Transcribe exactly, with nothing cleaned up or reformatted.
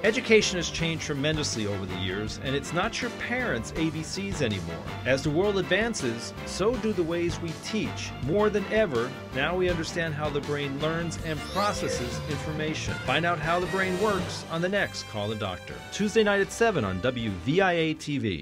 Education has changed tremendously over the years, and it's not your parents' A B Cs anymore. As the world advances, so do the ways we teach. More than ever, now we understand how the brain learns and processes information. Find out how the brain works on the next Call the Doctor. Tuesday night at seven on W V I A T V.